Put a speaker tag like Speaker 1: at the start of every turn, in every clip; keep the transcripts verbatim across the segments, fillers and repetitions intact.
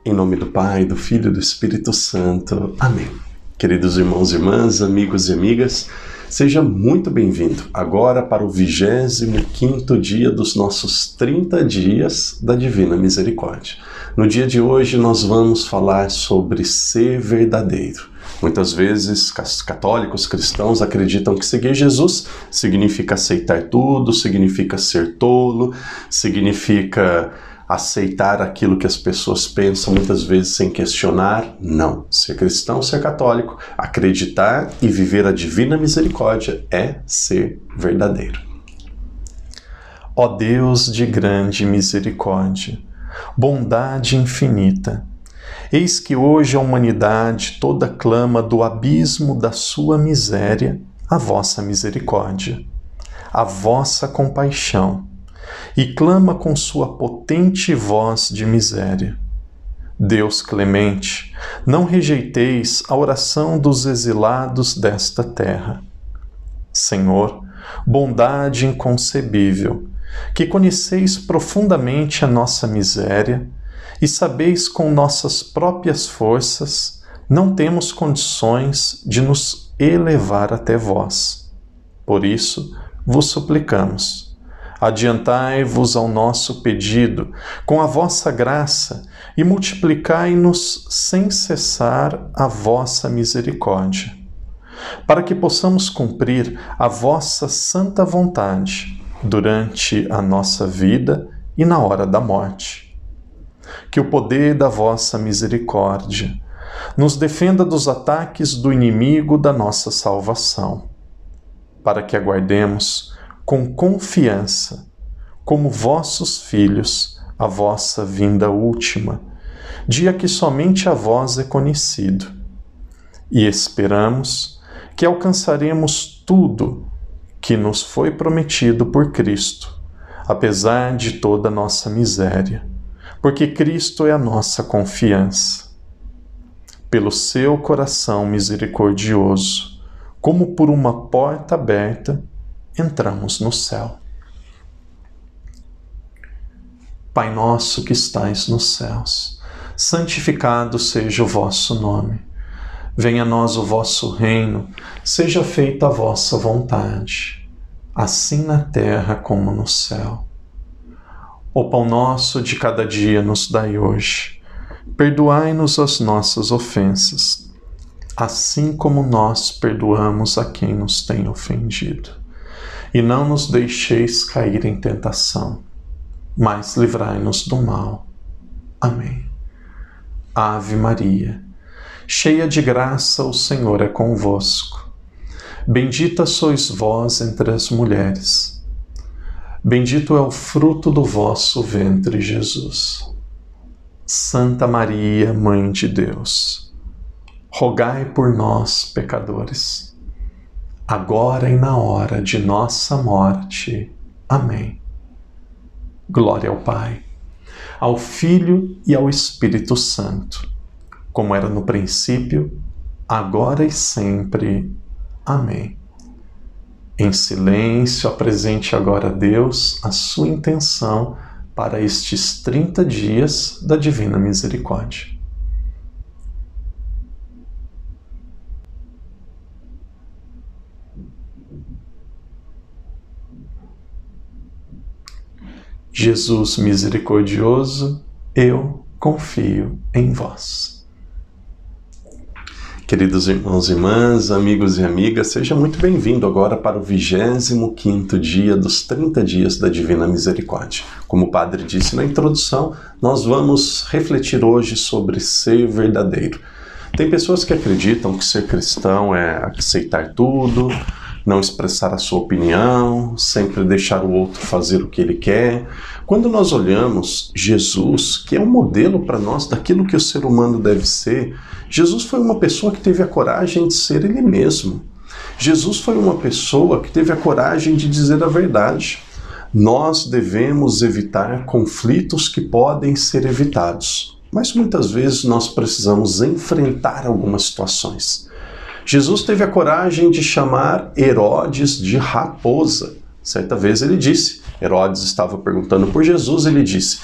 Speaker 1: Em nome do Pai, do Filho e do Espírito Santo. Amém. Queridos irmãos e irmãs, amigos e amigas, seja muito bem-vindo agora para o vigésimo quinto dia dos nossos trinta dias da Divina Misericórdia. No dia de hoje nós vamos falar sobre ser verdadeiro. Muitas vezes católicos, cristãos acreditam que seguir Jesus significa aceitar tudo, significa ser tolo, significa aceitar aquilo que as pessoas pensam, muitas vezes sem questionar. Não. Ser cristão, ser católico, acreditar e viver a divina misericórdia é ser verdadeiro. Ó Deus de grande misericórdia, bondade infinita, eis que hoje a humanidade toda clama do abismo da sua miséria a vossa misericórdia, a vossa compaixão, e clama com sua potente voz de miséria. Deus clemente, não rejeiteis a oração dos exilados desta terra. Senhor, bondade inconcebível, que conheceis profundamente a nossa miséria e sabeis com nossas próprias forças não temos condições de nos elevar até vós. Por isso, vos suplicamos, adiantai-vos ao nosso pedido com a vossa graça e multiplicai-nos sem cessar a vossa misericórdia, para que possamos cumprir a vossa santa vontade durante a nossa vida e na hora da morte. Que o poder da vossa misericórdia nos defenda dos ataques do inimigo da nossa salvação, para que aguardemos com confiança, como vossos filhos, a vossa vinda última, dia que somente a vós é conhecido. E esperamos que alcançaremos tudo que nos foi prometido por Cristo, apesar de toda a nossa miséria, porque Cristo é a nossa confiança. Pelo seu coração misericordioso, como por uma porta aberta, entramos no céu. Pai nosso que estais nos céus, santificado seja o vosso nome. Venha a nós o vosso reino, seja feita a vossa vontade, assim na terra como no céu. O pão nosso de cada dia nos dai hoje. Perdoai-nos as nossas ofensas, assim como nós perdoamos a quem nos tem ofendido. E não nos deixeis cair em tentação, mas livrai-nos do mal. Amém. Ave Maria, cheia de graça, o Senhor é convosco. Bendita sois vós entre as mulheres. Bendito é o fruto do vosso ventre, Jesus. Santa Maria, Mãe de Deus, rogai por nós, pecadores, agora e na hora de nossa morte. Amém. Glória ao Pai, ao Filho e ao Espírito Santo, como era no princípio, agora e sempre. Amém. Em silêncio, apresente agora a Deus a sua intenção para estes trinta dias da Divina Misericórdia. Jesus misericordioso, eu confio em vós. Queridos irmãos e irmãs, amigos e amigas, seja muito bem-vindo agora para o vigésimo quinto dia dos trinta dias da Divina Misericórdia. Como o Padre disse na introdução, nós vamos refletir hoje sobre ser verdadeiro. Tem pessoas que acreditam que ser cristão é aceitar tudo, não expressar a sua opinião, sempre deixar o outro fazer o que ele quer. Quando nós olhamos Jesus, que é um modelo para nós daquilo que o ser humano deve ser, Jesus foi uma pessoa que teve a coragem de ser ele mesmo. Jesus foi uma pessoa que teve a coragem de dizer a verdade. Nós devemos evitar conflitos que podem ser evitados, mas muitas vezes nós precisamos enfrentar algumas situações. Jesus teve a coragem de chamar Herodes de raposa. Certa vez ele disse, Herodes estava perguntando por Jesus, ele disse,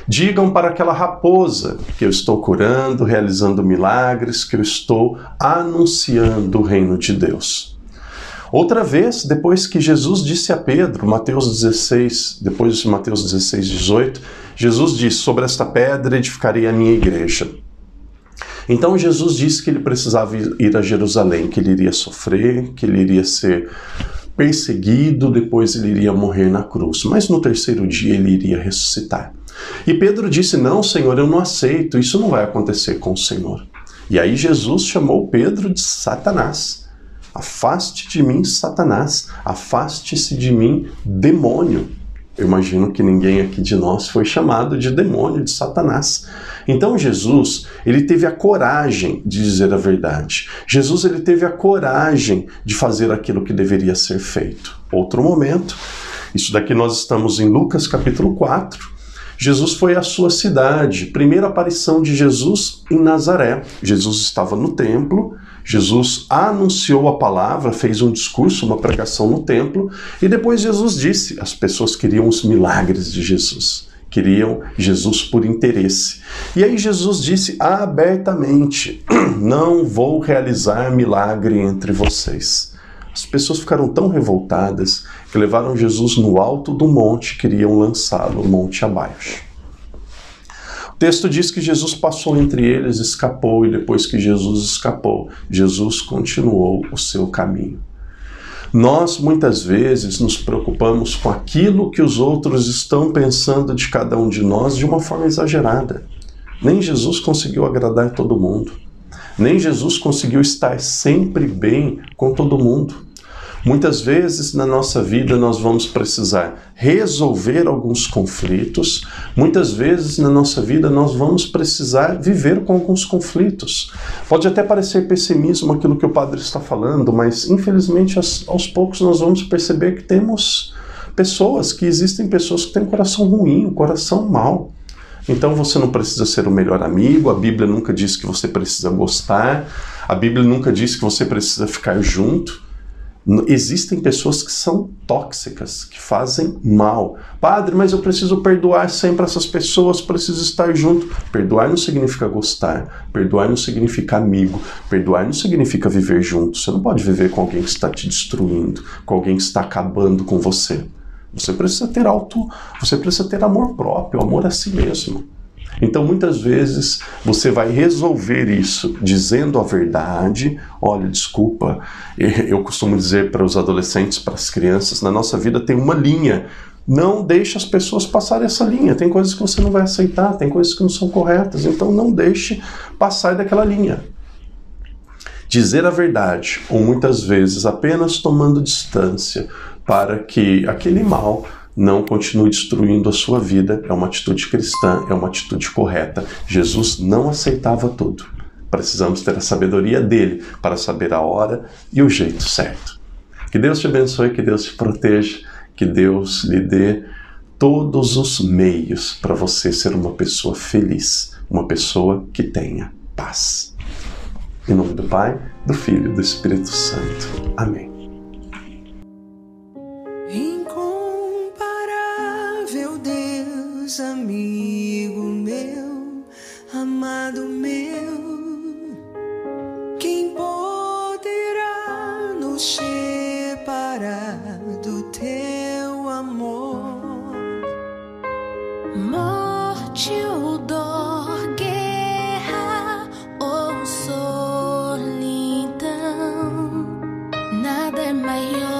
Speaker 1: Digam para aquela raposa que eu estou curando, realizando milagres, que eu estou anunciando o reino de Deus. Outra vez, depois que Jesus disse a Pedro, Mateus dezesseis, depois de Mateus dezesseis, dezoito, Jesus disse, sobre esta pedra edificarei a minha igreja. Então Jesus disse que ele precisava ir a Jerusalém, que ele iria sofrer, que ele iria ser perseguido, depois ele iria morrer na cruz, mas no terceiro dia ele iria ressuscitar. E Pedro disse, não, Senhor, eu não aceito, isso não vai acontecer com o Senhor. E aí Jesus chamou Pedro de Satanás. Afaste de mim, Satanás, afaste-se de mim, demônio. Eu imagino que ninguém aqui de nós foi chamado de demônio, de Satanás. Então Jesus, ele teve a coragem de dizer a verdade. Jesus, ele teve a coragem de fazer aquilo que deveria ser feito. Outro momento, isso daqui nós estamos em Lucas capítulo quatro. Jesus foi à sua cidade, primeira aparição de Jesus em Nazaré. Jesus estava no templo, Jesus anunciou a palavra, fez um discurso, uma pregação no templo, e depois Jesus disse, as pessoas queriam os milagres de Jesus, queriam Jesus por interesse. E aí Jesus disse abertamente, não vou realizar milagre entre vocês. As pessoas ficaram tão revoltadas que levaram Jesus no alto do monte e queriam lançá-lo monte abaixo. O texto diz que Jesus passou entre eles, escapou, e depois que Jesus escapou, Jesus continuou o seu caminho. Nós, muitas vezes, nos preocupamos com aquilo que os outros estão pensando de cada um de nós de uma forma exagerada. Nem Jesus conseguiu agradar todo mundo. Nem Jesus conseguiu estar sempre bem com todo mundo. Muitas vezes na nossa vida nós vamos precisar resolver alguns conflitos, muitas vezes na nossa vida nós vamos precisar viver com alguns conflitos. Pode até parecer pessimismo aquilo que o padre está falando, mas infelizmente aos poucos nós vamos perceber que temos pessoas, que existem pessoas que têm coração ruim, um coração mau. Então você não precisa ser o melhor amigo, a Bíblia nunca diz que você precisa gostar, a Bíblia nunca diz que você precisa ficar junto. Existem pessoas que são tóxicas, que fazem mal. Padre, mas eu preciso perdoar sempre essas pessoas, preciso estar junto. Perdoar não significa gostar, perdoar não significa amigo, perdoar não significa viver junto. Você não pode viver com alguém que está te destruindo, com alguém que está acabando com você. Você precisa ter auto, você precisa ter amor próprio, amor a si mesmo. Então, muitas vezes, você vai resolver isso dizendo a verdade. Olha, desculpa, eu costumo dizer para os adolescentes, para as crianças, na nossa vida tem uma linha. Não deixe as pessoas passarem essa linha. Tem coisas que você não vai aceitar, tem coisas que não são corretas. Então, não deixe passar daquela linha. Dizer a verdade, ou muitas vezes apenas tomando distância para que aquele mal não continue destruindo a sua vida, é uma atitude cristã, é uma atitude correta. Jesus não aceitava tudo. Precisamos ter a sabedoria dele para saber a hora e o jeito certo. Que Deus te abençoe, que Deus te proteja, que Deus lhe dê todos os meios para você ser uma pessoa feliz, uma pessoa que tenha paz. Em nome do Pai, do Filho e do Espírito Santo. Amém.
Speaker 2: Amigo meu, amado meu, quem poderá nos separar do teu amor?
Speaker 3: Morte ou dor, guerra ou solidão, nada é maior